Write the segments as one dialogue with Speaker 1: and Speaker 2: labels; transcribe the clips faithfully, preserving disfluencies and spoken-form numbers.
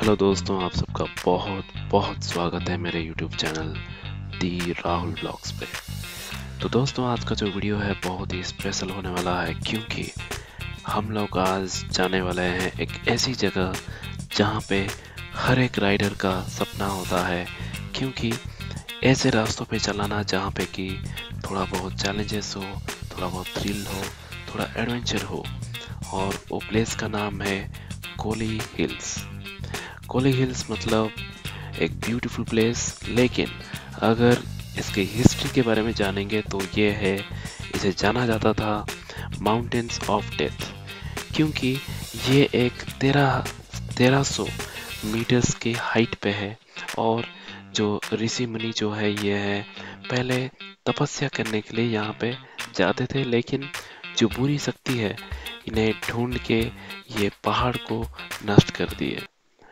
Speaker 1: Hello दोस्तों, आप सबका बहुत बहुत स्वागत है मेरे YouTube channel the Rahul blogs पे। तो दोस्तों, आज का जो वीडियो है बहुत ही स्पेशल होने वाला है, क्योंकि हम लोग आज जाने वाले हैं एक ऐसी जगह जहां पे हर एक राइडर का सपना होता है, क्योंकि ऐसे रास्तों पे चलाना जहां पे कि थोड़ा बहुत चैलेंजेस हो, थोड़ा बहुत थ्रिल हो, थोड़ा एडवेंचर हो। और वो प्लेस का नाम है कोली हिल्स। कोली हिल्स मतलब एक ब्यूटीफुल प्लेस, लेकिन अगर इसके हिस्ट्री के बारे में जानेंगे तो ये है, इसे जाना जाता था माउंटेन्स ऑफ डेथ, क्योंकि ये एक तेरह तेरह सौ मीटर्स की हाइट पे है। और जो ऋषि मुनि जो है ये है पहले तपस्या करने के लिए यहाँ पे जाते थे, लेकिन जो बुरी शक्ति है इन्हें ढूंढ के ये पहाड़ को नष्ट कर दिए।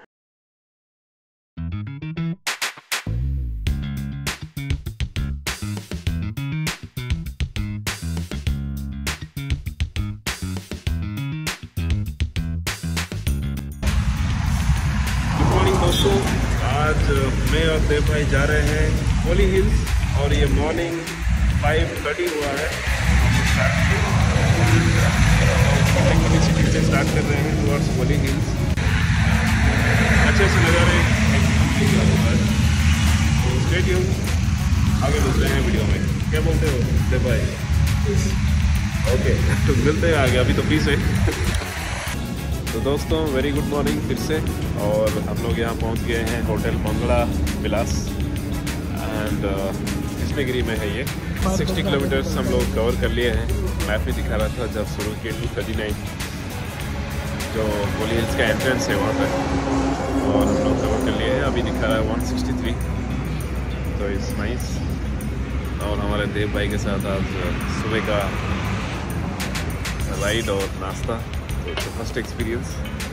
Speaker 2: दोस्तों, आज मैं और देव भाई जा रहे हैं कोली हिल्स और ये मॉर्निंग फाइव थर्टी हुआ है। कोली सिटी से स्टार्ट कर रहे हैं टुवर्ड्स कोली हिल्स। अच्छे से नज़ारे तो स्टे ट्यून, आगे मिलते हैं वीडियो में। क्या बोलते हो देव भाई? ओके, तो मिलते हैं आगे, अभी तो पीस है। तो दोस्तों, वेरी गुड मॉर्निंग फिर से। और हम लोग यहाँ पहुँच गए हैं होटल मंगला विलास एंड कृष्णगिरी में है ये। साठ किलोमीटर्स हम लोग कवर कर लिए हैं। मैप में दिखा रहा था जब शुरू किए टू थर्टी नाइन जो कोली हिल्स का एंट्रेंस है वहाँ पर, और हम लोग कवर कर लिए हैं। अभी दिखा रहा है वन सिक्सटी थ्री, तो इट्स नाइस। और हमारे देव भाई के साथ आज सुबह का राइड और नाश्ता, तो फर्स्ट एक्सपीरियंस।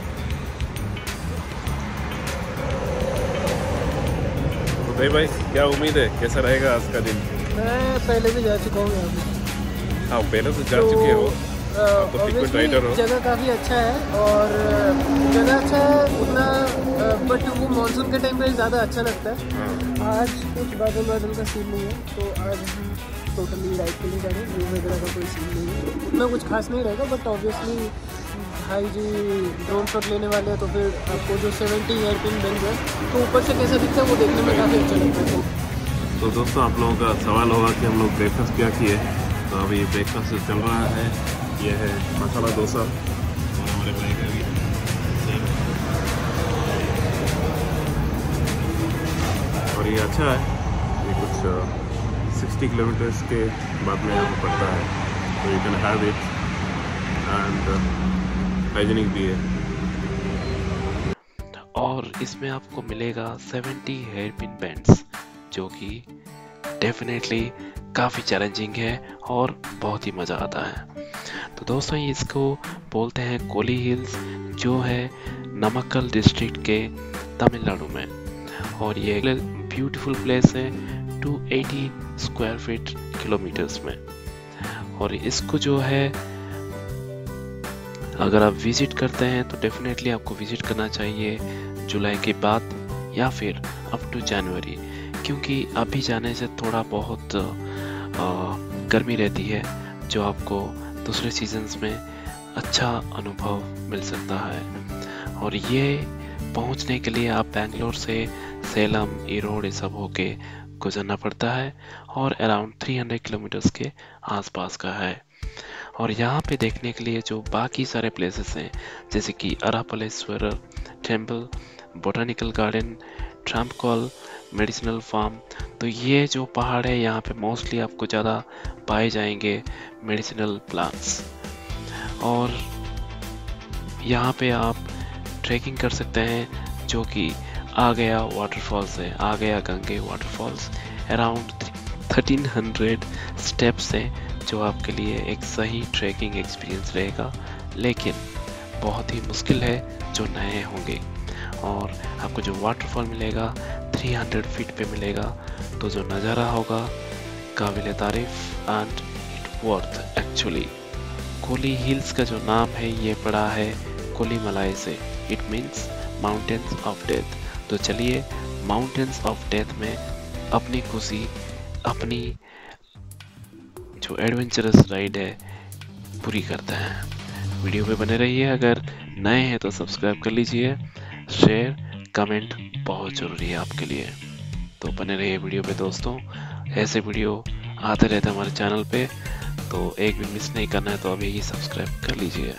Speaker 2: तो भाई भाई क्या उम्मीद है, कैसा रहेगा आज का दिन?
Speaker 3: मैं पहले भी जा चुका हूँ यहाँ पे।
Speaker 2: हाँ, पहले तो जा तो, चुके हो, तो फ्रीक्वेंट राइडर हो।
Speaker 3: जगह काफ़ी अच्छा है और जगह अच्छा है उतना, बट वो मानसून के टाइम पे ज़्यादा अच्छा लगता है। हाँ। आज कुछ बादल बादल का सीन नहीं है, तो आज हम टोटली राइड के लिए जा रहे हैं। व्यू वगैरह का कोई सीन नहीं है, उतना कुछ खास नहीं रहेगा, बट ऑब्वियसली भाई जी ड्रोन शॉट लेने वाले हैं, तो फिर आपको जो सेवेंटी एयर पिन बन जाए तो ऊपर से कैसा दिखता है वो देखने में काफ़ी अच्छा लगता है।
Speaker 2: तो दोस्तों, आप लोगों का सवाल होगा कि हम लोग ब्रेकफास्ट क्या किए, तो अभी ब्रेकफास्ट चल रहा है। ये है मसाला डोसा और हमारे भाई का भी और ये अच्छा है। ये कुछ सिक्सटी किलोमीटर्स के बाद में यहाँ पर पड़ता है, तो you can have it and hygienic भी है।
Speaker 1: और इसमें आपको मिलेगा सेवेंटी हेयर पिन बैंड्स, जो कि डेफिनेटली काफ़ी चैलेंजिंग है और बहुत ही मज़ा आता है। तो दोस्तों, इसको बोलते हैं कोली हिल्स, जो है नमक्कल डिस्ट्रिक्ट के तमिलनाडु में। और ये ब्यूटीफुल प्लेस है two eighty square feet kilometers में। और इसको जो है अगर आप विजिट करते हैं तो डेफिनेटली आपको विजिट करना चाहिए जुलाई के बाद या फिर अप टू जनवरी, क्योंकि अभी जाने से थोड़ा बहुत आ, गर्मी रहती है, जो आपको दूसरे सीजन्स में अच्छा अनुभव मिल सकता है। और ये पहुंचने के लिए आप बेंगलोर से सेलम, ईरोड ये सब होके गुजरना पड़ता है, और अराउंड थ्री हंड्रेड किलोमीटर्स के आसपास का है। और यहाँ पे देखने के लिए जो बाकी सारे प्लेसेस हैं, जैसे कि अरापलेश्वर टेम्पल, बोटानिकल गार्डन, ट्रम्पकॉल मेडिसिनल फार्म, तो ये जो पहाड़ है यहाँ पे मोस्टली आपको ज़्यादा पाए जाएंगे मेडिसिनल प्लांट्स। और यहाँ पे आप ट्रैकिंग कर सकते हैं, जो कि आ गया वाटरफॉल्स है, Agaya Gangai waterfalls. Around thirteen hundred steps हैं, जो आपके लिए एक सही ट्रैकिंग एक्सपीरियंस रहेगा, लेकिन बहुत ही मुश्किल है जो नए होंगे। और आपको जो वाटरफॉल मिलेगा तीन सौ फीट पे मिलेगा, तो जो नज़ारा होगा काबिल तारीफ and it worth actually. Kolli hills का जो नाम है ये पड़ा है कोली मलाई से, it means mountains of death. तो चलिए माउंटेन्स ऑफ डेथ में अपनी खुशी, अपनी जो एडवेंचरस राइड है पूरी करते हैं। वीडियो पे बने रहिए। अगर नए हैं तो सब्सक्राइब कर लीजिए। शेयर कमेंट बहुत ज़रूरी है आपके लिए, तो बने रहिए वीडियो पे दोस्तों। ऐसे वीडियो आते रहते हैं हमारे चैनल पे, तो एक भी मिस नहीं करना है तो अभी ही सब्सक्राइब कर लीजिए।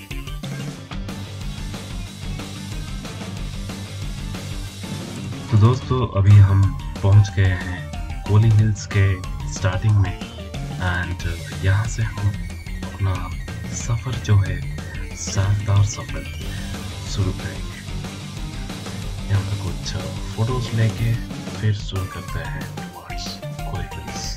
Speaker 2: तो दोस्तों अभी हम पहुंच गए हैं कोली हिल्स के स्टार्टिंग में, एंड यहाँ से हम अपना सफ़र जो है शानदार सफ़र शुरू करेंगे। यहाँ पर कुछ फोटोज लेके फिर शुरू करते हैं टुवर्ड्स कोली हिल्स।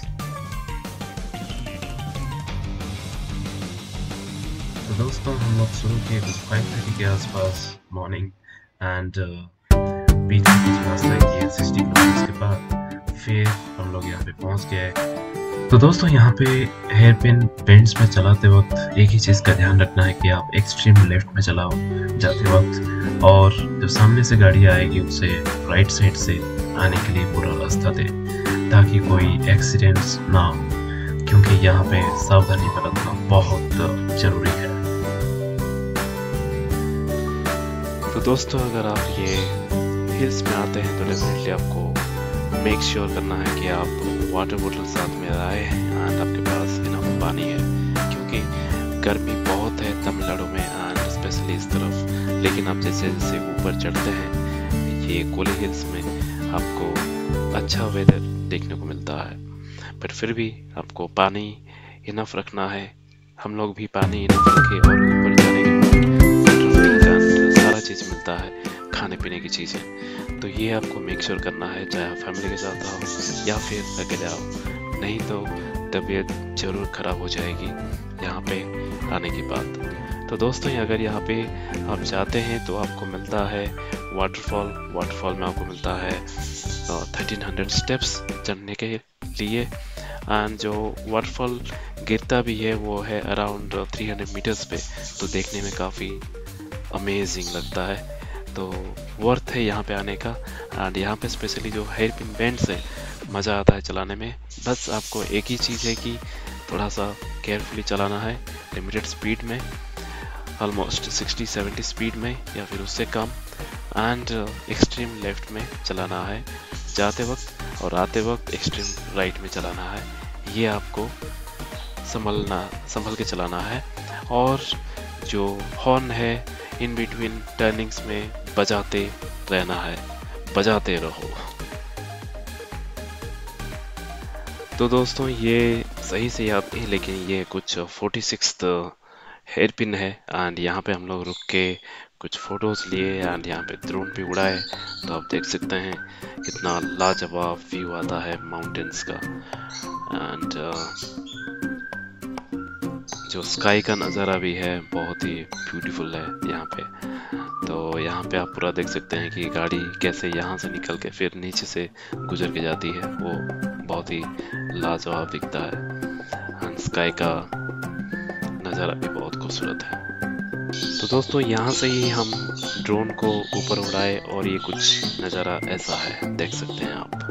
Speaker 2: तो दोस्तों हम लोग शुरू किए कुछ फाइव थर्टी के आसपास मॉर्निंग, एंड बीच में कुछ रास्ता किए सिक्सटी किलोमीटर के बाद फिर हम लोग यहाँ पे पहुँच गए। तो दोस्तों यहाँ पे हेयर पिन बेंड्स में चलाते वक्त एक ही चीज़ का ध्यान रखना है कि आप एक्सट्रीम लेफ्ट में चलाओ जाते वक्त, और जो सामने से गाड़ी आएगी उसे राइट साइड से आने के लिए पूरा रास्ता दे ताकि कोई एक्सीडेंट्स ना हो, क्योंकि यहाँ पे सावधानी बरतना बहुत ज़रूरी है।
Speaker 1: तो दोस्तों अगर आप ये हिल्स में आते हैं तो डेफिनेटली आपको मेक श्योर करना है कि आप वाटर बोतल साथ में लाए एंड आपके पास इनफ पानी है, क्योंकि गर्मी बहुत है तमिलनाडु में एंड स्पेशली इस तरफ। लेकिन आप जैसे जैसे ऊपर चढ़ते हैं ये कोली हिल्स में आपको अच्छा वेदर देखने को मिलता है, पर फिर भी आपको पानी इनफ रखना है। हम लोग भी पानी इनफ रखे और ऊपर जाने के सारा चीज़ मिलता है, खाने पीने की चीज़ें। तो ये आपको मेक श्योर करना है, चाहे आप फैमिली के साथ आओ या फिर अकेले आओ, नहीं तो तबीयत ज़रूर ख़राब हो जाएगी यहाँ पे आने के बाद। तो दोस्तों अगर यहाँ पे आप जाते हैं तो आपको मिलता है वाटरफॉल। वाटरफॉल में आपको मिलता है थर्टीन हंड्रेड स्टेप्स चढ़ने के लिए, एंड जो वाटरफॉल गिरता भी है वो है अराउंड थ्री हंड्रेड मीटर्स पे, तो देखने में काफ़ी अमेजिंग लगता है। तो वर्थ है यहाँ पे आने का। एंड यहाँ पे स्पेशली जो हेयर पिन बैंड्स है मज़ा आता है चलाने में। बस आपको एक ही चीज़ है कि थोड़ा सा केयरफुली चलाना है, लिमिटेड स्पीड में, ऑलमोस्ट सिक्सटी सेवेंटी स्पीड में या फिर उससे कम, एंड एक्सट्रीम लेफ्ट में चलाना है जाते वक्त, और आते वक्त एक्सट्रीम राइट में चलाना है। ये आपको संभलना संभल के चलाना है। और जो हॉर्न है इन बिटवीन टर्निंग्स में बजाते रहना है, बजाते रहो। तो दोस्तों ये सही से याद नहीं, लेकिन ये कुछ फोर्टी सिक्स्थ हेयर पिन है, एंड यहाँ पे हम लोग रुक के कुछ फोटोज लिए एंड यहाँ पे ड्रोन भी उड़ाए। तो आप देख सकते हैं कितना लाजवाब व्यू आता है माउंटेन्स का, एंड जो स्काई का नज़ारा भी है बहुत ही ब्यूटीफुल है यहाँ पे। तो यहाँ पे आप पूरा देख सकते हैं कि गाड़ी कैसे यहाँ से निकल के फिर नीचे से गुजर के जाती है, वो बहुत ही लाजवाब दिखता है, एंड स्काई का नज़ारा भी बहुत खूबसूरत है। तो दोस्तों यहाँ से ही हम ड्रोन को ऊपर उड़ाए और ये कुछ नज़ारा ऐसा है, देख सकते हैं आप।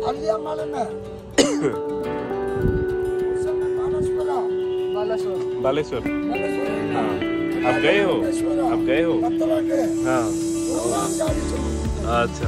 Speaker 2: बालेश्वर। हाँ, आप गए हो? आप गए हो? हाँ। अच्छा।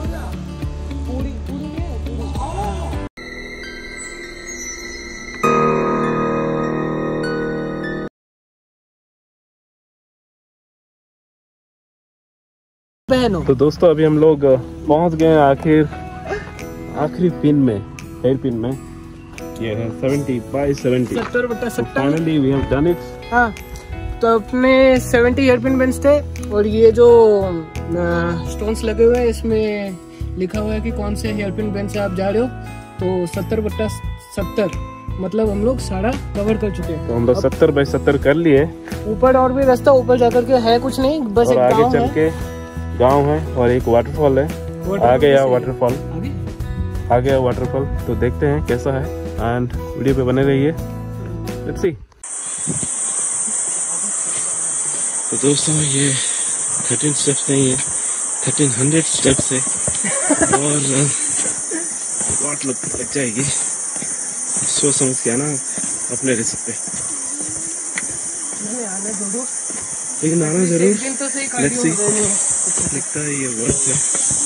Speaker 2: तो दोस्तों अभी हम लोग पहुंच गए आखिर आखिरी पिन में, हेयर पिन में। ये है सेवेंटी बाई सेवेंटी।
Speaker 3: सत्तर बटा सत्तर।
Speaker 2: Finally we have done it.
Speaker 3: हाँ, तो अपने सेवेंटी हेयर पिन बेंच थे और ये जो स्टोन्स लगे हुए हैं इसमें लिखा हुआ है कि कौन से हेयर पिन बेंच से आप जा रहे हो। तो सत्तर बटा सत्तर मतलब हम लोग सारा कवर कर चुके हैं।
Speaker 2: तो हम लोग सत्तर बाई सत्तर कर लिए।
Speaker 3: ऊपर और भी रास्ता, ऊपर जाकर के है कुछ नहीं, बस एक
Speaker 2: आगे चल
Speaker 3: है।
Speaker 2: के गांव है और एक वाटरफॉल है। आ गया वाटरफॉल, आ गया वाटरफॉल। तो देखते हैं कैसा है एंड वीडियो पे बने रहिए। Let's see. तो दोस्तों ये थर्टीन स्टेप्स नहीं है, थर्टीन हंड्रेड स्टेप्स है और बहुत लग लग जाएगी। सोच समझ के आना अपने रिस्क पे, लेकिन आना जरूर। लेट्स सी, लगता है ये वर्थ है।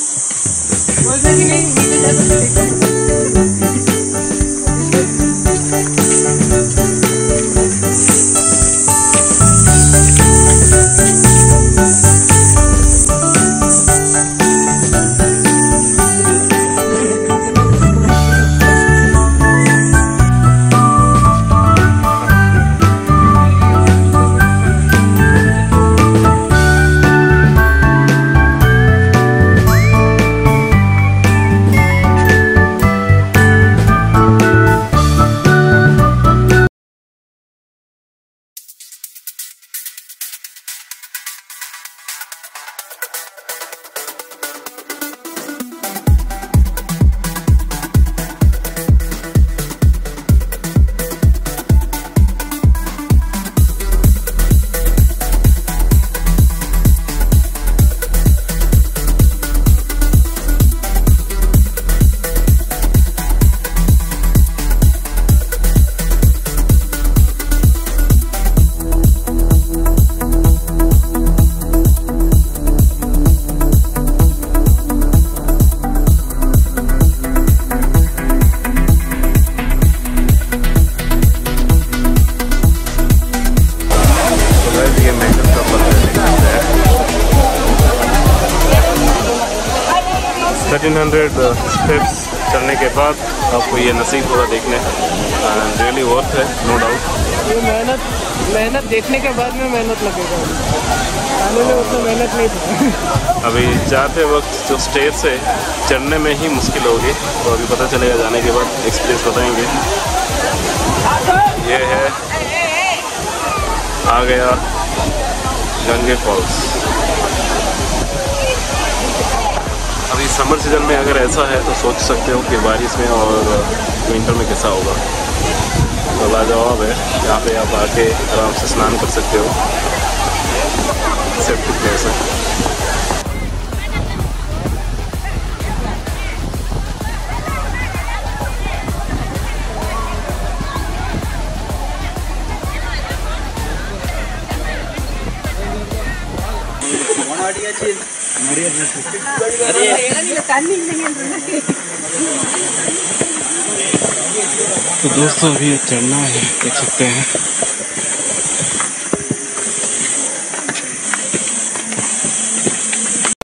Speaker 2: थर्टीन हंड्रेड स्टेप्स चलने के बाद आपको ये नसीब होगा देखने। रियली वर्थ है, नो डाउट।
Speaker 3: ये मेहनत मेहनत देखने के बाद में मेहनत लगेगा, आने में उतना मेहनत नहीं था।
Speaker 2: अभी जाते वक्त जो स्टेज से चढ़ने में ही मुश्किल होगी, तो अभी पता चलेगा, जाने के बाद एक्सपीरियंस बताएंगे। ये है, आ गया गंगे फॉल्स। अभी समर सीजन में अगर ऐसा है तो सोच सकते हो कि बारिश में और विंटर में कैसा होगा। तो लाजवाब है, यहाँ पे आप आके आराम से स्नान कर सकते हो, सेफ्टी प्लेस है। तो दोस्तों अभी चढ़ना है, देख सकते हैं